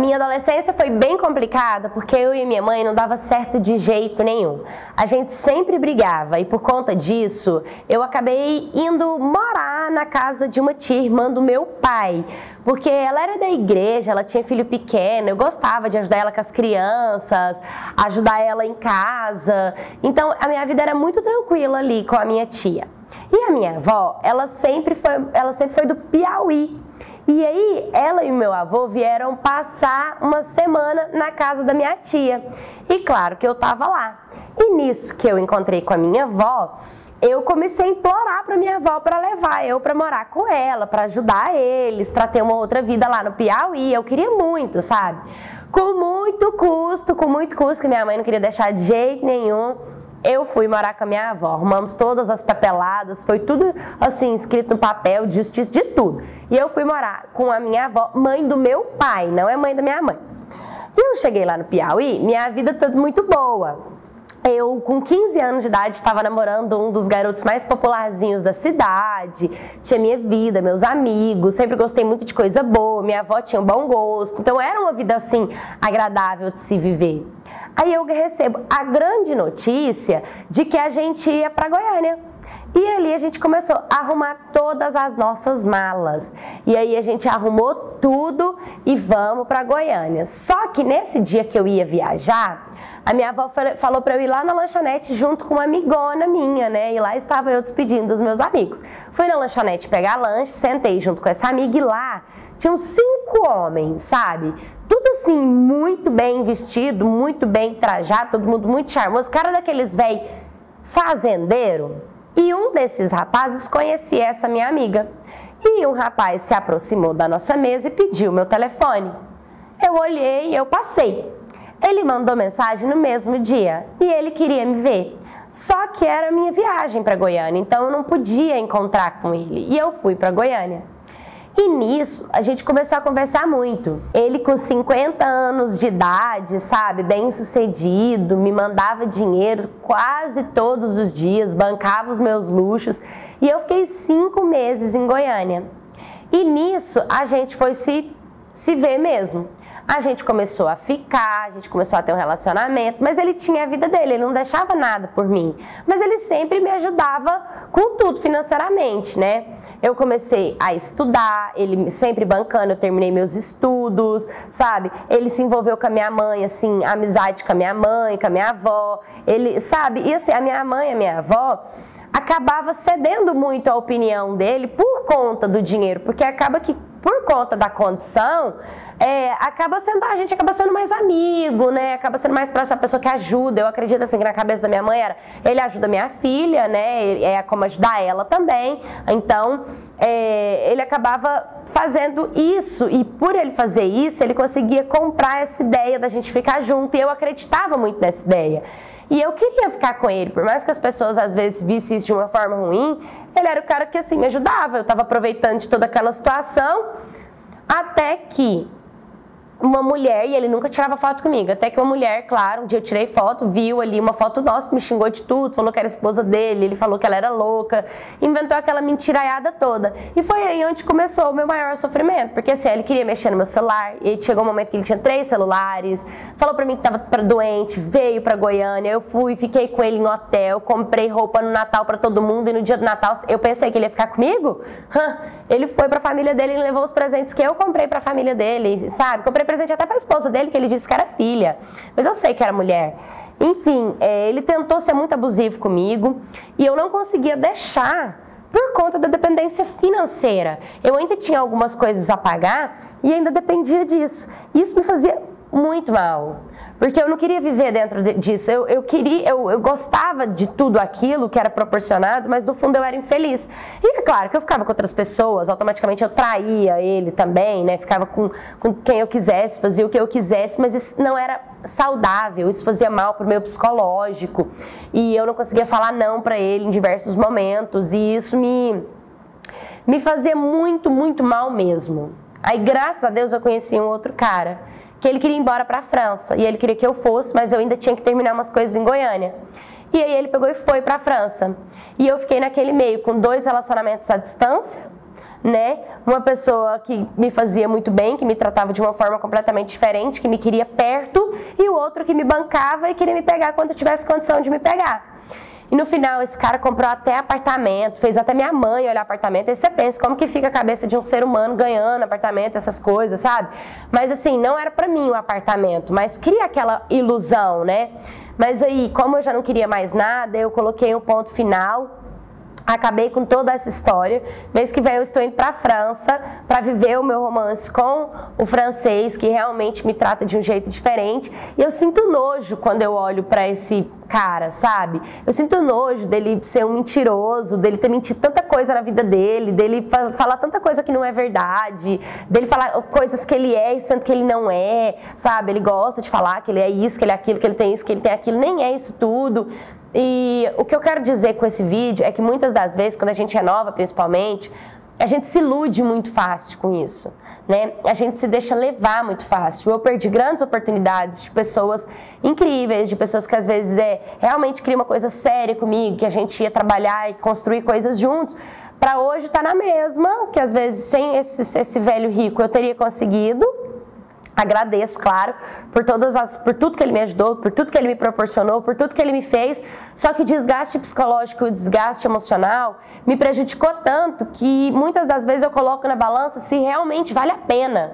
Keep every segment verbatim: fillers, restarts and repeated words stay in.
minha adolescência foi bem complicada porque eu e minha mãe não dava certo de jeito nenhum. A gente sempre brigava e por conta disso eu acabei indo morar na casa de uma tia irmã do meu pai, porque ela era da igreja, ela tinha filho pequeno, eu gostava de ajudar ela com as crianças, ajudar ela em casa, então a minha vida era muito tranquila ali com a minha tia. E a minha avó, ela sempre foi, ela sempre foi do Piauí. E aí, ela e o meu avô vieram passar uma semana na casa da minha tia. E claro que eu tava lá. E nisso que eu encontrei com a minha avó, eu comecei a implorar para minha avó para levar eu para morar com ela, para ajudar eles, para ter uma outra vida lá no Piauí. Eu queria muito, sabe? Com muito custo, com muito custo, que minha mãe não queria deixar de jeito nenhum. Eu fui morar com a minha avó, arrumamos todas as papeladas, foi tudo assim, escrito no papel, de justiça, de tudo. E eu fui morar com a minha avó, mãe do meu pai, não é mãe da minha mãe. E eu cheguei lá no Piauí, minha vida toda muito boa. Eu, com quinze anos de idade, estava namorando um dos garotos mais popularzinhos da cidade, tinha minha vida, meus amigos, sempre gostei muito de coisa boa, minha avó tinha um bom gosto, então era uma vida assim, agradável de se viver. Aí eu recebo a grande notícia de que a gente ia para Goiânia. E ali a gente começou a arrumar todas as nossas malas. E aí a gente arrumou tudo e vamos para Goiânia. Só que nesse dia que eu ia viajar, a minha avó falou para eu ir lá na lanchonete junto com uma amigona minha, né? E lá estava eu despedindo dos meus amigos. Fui na lanchonete pegar lanche, sentei junto com essa amiga e lá tinham cinco homens, sabe? Tudo assim, muito bem vestido, muito bem trajado, todo mundo muito charmoso. Cara daqueles velho fazendeiro. E um desses rapazes conhecia essa minha amiga. E um rapaz se aproximou da nossa mesa e pediu meu telefone. Eu olhei e eu passei. Ele mandou mensagem no mesmo dia e ele queria me ver. Só que era a minha viagem para Goiânia, então eu não podia encontrar com ele. E eu fui para Goiânia. E nisso, a gente começou a conversar muito. Ele com cinquenta anos de idade, sabe, bem sucedido, me mandava dinheiro quase todos os dias, bancava os meus luxos. E eu fiquei cinco meses em Goiânia. E nisso, a gente foi se, se ver mesmo. A gente começou a ficar, a gente começou a ter um relacionamento, mas ele tinha a vida dele, ele não deixava nada por mim. Mas ele sempre me ajudava com tudo financeiramente, né? Eu comecei a estudar, ele sempre bancando, eu terminei meus estudos, sabe? Ele se envolveu com a minha mãe, assim, amizade com a minha mãe, com a minha avó, ele, sabe? E assim, a minha mãe e a minha avó acabava cedendo muito a opinião dele por conta do dinheiro, porque acaba que por conta da condição, é, acaba sendo, a gente acaba sendo mais amigo, né? Acaba sendo mais próximo da pessoa que ajuda. Eu acredito assim que na cabeça da minha mãe era, ele ajuda minha filha, né? É como ajudar ela também. Então, é, ele acabava fazendo isso e por ele fazer isso, ele conseguia comprar essa ideia da gente ficar junto e eu acreditava muito nessa ideia. E eu queria ficar com ele, por mais que as pessoas às vezes vissem isso de uma forma ruim, ele era o cara que assim me ajudava, eu estava aproveitando de toda aquela situação, até que uma mulher, e ele nunca tirava foto comigo, até que uma mulher, claro, um dia eu tirei foto, viu ali uma foto nossa, me xingou de tudo, falou que era esposa dele, ele falou que ela era louca, inventou aquela mentiraiada toda. E foi aí onde começou o meu maior sofrimento, porque assim, ele queria mexer no meu celular, e chegou um momento que ele tinha três celulares, falou pra mim que tava doente, veio pra Goiânia, eu fui, fiquei com ele no hotel, comprei roupa no Natal pra todo mundo, e no dia do Natal eu pensei que ele ia ficar comigo? Hã? Ele foi pra família dele e levou os presentes que eu comprei pra família dele, sabe? Comprei presente até para a esposa dele, que ele disse que era filha, mas eu sei que era mulher. Enfim, é, ele tentou ser muito abusivo comigo e eu não conseguia deixar por conta da dependência financeira. Eu ainda tinha algumas coisas a pagar e ainda dependia disso. Isso me fazia muito mal, porque eu não queria viver dentro disso, eu, eu queria, eu, eu gostava de tudo aquilo que era proporcionado, mas no fundo eu era infeliz. E é claro que eu ficava com outras pessoas, automaticamente eu traía ele também, né? Ficava com, com quem eu quisesse, fazia o que eu quisesse, mas isso não era saudável, isso fazia mal pro meu psicológico, e eu não conseguia falar não pra ele em diversos momentos, e isso me, me fazia muito, muito mal mesmo. Aí, graças a Deus, eu conheci um outro cara, que ele queria ir embora para a França, e ele queria que eu fosse, mas eu ainda tinha que terminar umas coisas em Goiânia. E aí ele pegou e foi para a França. E eu fiquei naquele meio, com dois relacionamentos à distância, né? Uma pessoa que me fazia muito bem, que me tratava de uma forma completamente diferente, que me queria perto, e o outro que me bancava e queria me pegar quando eu tivesse condição de me pegar. E no final, esse cara comprou até apartamento, fez até minha mãe olhar apartamento. Aí você pensa, como que fica a cabeça de um ser humano ganhando apartamento, essas coisas, sabe? Mas assim, não era pra mim o apartamento, mas cria aquela ilusão, né? Mas aí, como eu já não queria mais nada, eu coloquei um ponto final. Acabei com toda essa história. Mês que vem eu estou indo para a França para viver o meu romance com o francês, que realmente me trata de um jeito diferente. E eu sinto nojo quando eu olho para esse cara, sabe? Eu sinto nojo dele ser um mentiroso, dele ter mentido tanta coisa na vida dele, dele fa- falar tanta coisa que não é verdade, dele falar coisas que ele é, sendo que ele não é, sabe? Ele gosta de falar que ele é isso, que ele é aquilo, que ele tem isso, que ele tem aquilo, nem é isso tudo. E o que eu quero dizer com esse vídeo é que muitas das vezes, quando a gente é nova principalmente, a gente se ilude muito fácil com isso, né? A gente se deixa levar muito fácil. Eu perdi grandes oportunidades de pessoas incríveis, de pessoas que às vezes é, realmente criam uma coisa séria comigo, que a gente ia trabalhar e construir coisas juntos, para hoje estar na mesma, que às vezes sem esse, esse velho rico eu teria conseguido. Agradeço, claro, por, todas as, por tudo que ele me ajudou, por tudo que ele me proporcionou, por tudo que ele me fez. Só que o desgaste psicológico e o desgaste emocional me prejudicou tanto que muitas das vezes eu coloco na balança se realmente vale a pena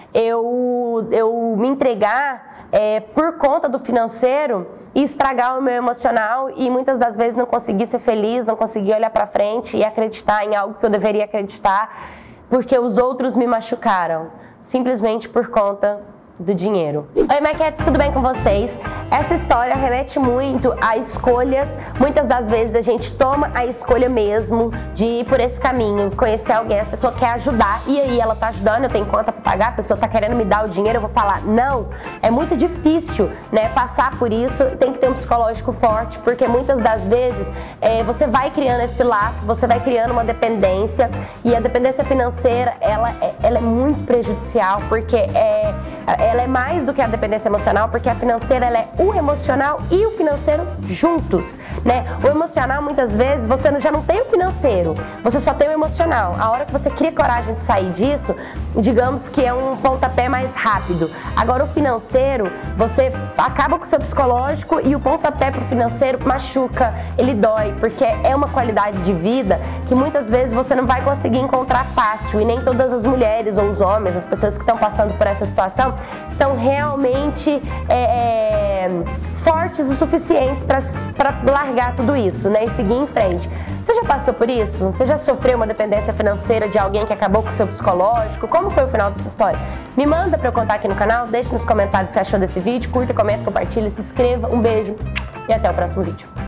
eu, eu me entregar é, por conta do financeiro e estragar o meu emocional e muitas das vezes não conseguir ser feliz, não conseguir olhar pra frente e acreditar em algo que eu deveria acreditar porque os outros me machucaram. Simplesmente por conta do dinheiro. Oi, Maquetes, tudo bem com vocês? Essa história remete muito a escolhas. Muitas das vezes a gente toma a escolha mesmo de ir por esse caminho, conhecer alguém, a pessoa quer ajudar e aí ela tá ajudando, eu tenho conta pra pagar, a pessoa tá querendo me dar o dinheiro, eu vou falar não. É muito difícil, né, passar por isso, tem que ter um psicológico forte, porque muitas das vezes é, você vai criando esse laço, você vai criando uma dependência e a dependência financeira, ela, ela é muito prejudicial, porque é ela é mais do que a dependência emocional, porque a financeira ela é o emocional e o financeiro juntos, né? O emocional, muitas vezes, você já não tem o financeiro, você só tem o emocional. A hora que você cria coragem de sair disso, digamos que é um pontapé mais rápido. Agora, o financeiro, você acaba com o seu psicológico e o pontapé pro financeiro machuca, ele dói, porque é uma qualidade de vida que muitas vezes você não vai conseguir encontrar fácil e nem todas as mulheres ou os homens, as pessoas que estão passando por essa situação, estão realmente é, fortes o suficientes para largar tudo isso, né, e seguir em frente. Você já passou por isso? Você já sofreu uma dependência financeira de alguém que acabou com o seu psicológico? Como foi o final dessa história? Me manda para eu contar aqui no canal, deixe nos comentários o que achou desse vídeo, curta, comenta, compartilha, se inscreva, um beijo e até o próximo vídeo.